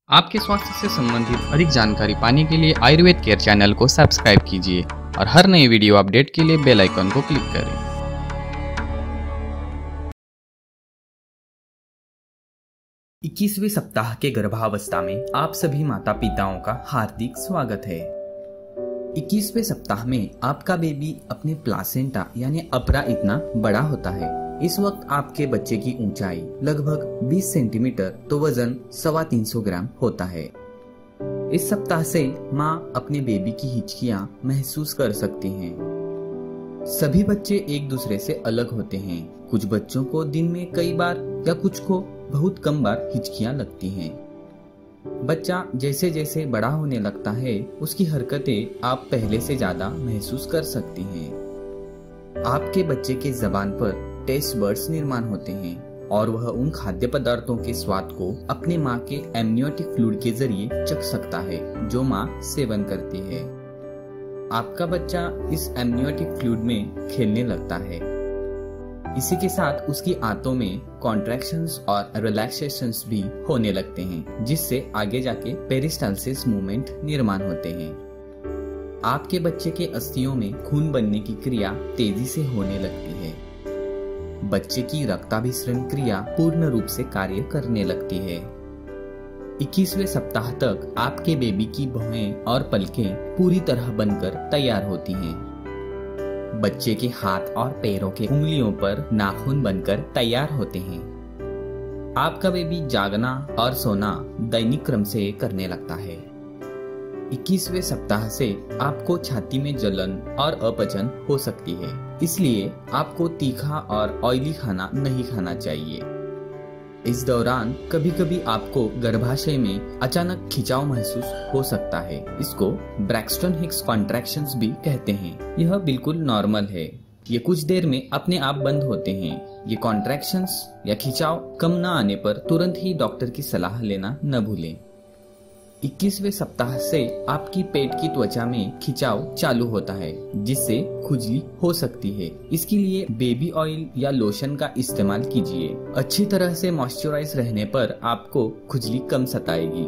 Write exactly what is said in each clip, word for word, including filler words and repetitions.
आपके स्वास्थ्य से संबंधित अधिक जानकारी पाने के लिए आयुर्वेद केयर चैनल को सब्सक्राइब कीजिए और हर नई वीडियो अपडेट के लिए बेल आइकन को क्लिक करें। इक्कीसवें सप्ताह के गर्भावस्था में आप सभी माता पिताओं का हार्दिक स्वागत है। इक्कीसवें सप्ताह में आपका बेबी अपने प्लासेंटा यानी अपरा इतना बड़ा होता है। इस वक्त आपके बच्चे की ऊंचाई लगभग बीस सेंटीमीटर तो वजन सवा तीन सौ ग्राम होता है। इस सप्ताह से माँ अपने बेबी की हिचकियां महसूस कर सकती हैं। सभी बच्चे एक दूसरे से अलग होते हैं। कुछ बच्चों को दिन में कई बार या कुछ को बहुत कम बार हिचकियां लगती हैं। बच्चा जैसे जैसे बड़ा होने लगता है उसकी हरकतें आप पहले से ज्यादा महसूस कर सकती हैं। आपके बच्चे के जबान पर टेस्ट बर्ड्स निर्माण होते हैं और वह उन खाद्य पदार्थों के स्वाद को अपने माँ के एमनियोटिक फ्लूइड के जरिए चख सकता है जो माँ सेवन करती है। आपका बच्चा इस एमनियोटिक फ्लूइड में खेलने लगता है। इसी के साथ उसकी आंतों में कॉन्ट्रैक्शंस और रिलैक्सेशंस भी होने लगते हैं जिससे आगे जाके पेरिस्टाल्सिस मूवमेंट निर्माण होते हैं। आपके बच्चे के अस्थियों में खून बनने की क्रिया तेजी से होने लगती है। बच्चे की रक्ताभिसरण क्रिया पूर्ण रूप से कार्य करने लगती है। इक्कीसवें सप्ताह तक आपके बेबी की भौहें और पलकें पूरी तरह बनकर तैयार होती हैं। बच्चे के हाथ और पैरों के उंगलियों पर नाखून बनकर तैयार होते हैं। आपका बेबी जागना और सोना दैनिक क्रम से करने लगता है। इक्कीसवें सप्ताह से आपको छाती में जलन और अपचन हो सकती है, इसलिए आपको तीखा और ऑयली खाना नहीं खाना चाहिए। इस दौरान कभी कभी आपको गर्भाशय में अचानक खिंचाव महसूस हो सकता है। इसको ब्रैक्सटन हिक्स कॉन्ट्रैक्शंस भी कहते हैं। यह बिल्कुल नॉर्मल है। ये कुछ देर में अपने आप बंद होते हैं। ये कॉन्ट्रैक्शंस या खिंचाव कम न आने पर तुरंत ही डॉक्टर की सलाह लेना न भूलें। इक्कीसवें सप्ताह से आपकी पेट की त्वचा में खिंचाव चालू होता है जिससे खुजली हो सकती है। इसके लिए बेबी ऑयल या लोशन का इस्तेमाल कीजिए। अच्छी तरह से मॉइस्चराइज रहने पर आपको खुजली कम सताएगी।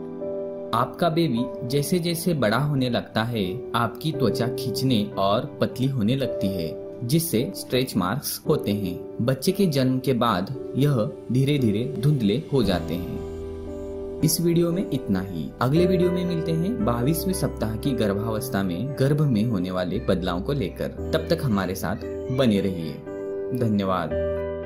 आपका बेबी जैसे जैसे बड़ा होने लगता है आपकी त्वचा खींचने और पतली होने लगती है जिससे स्ट्रेच मार्क्स होते हैं। बच्चे के जन्म के बाद यह धीरे धीरे धुंधले हो जाते हैं। इस वीडियो में इतना ही। अगले वीडियो में मिलते हैं बाईसवें सप्ताह की गर्भावस्था में गर्भ में होने वाले बदलाव को लेकर। तब तक हमारे साथ बने रहिए। धन्यवाद।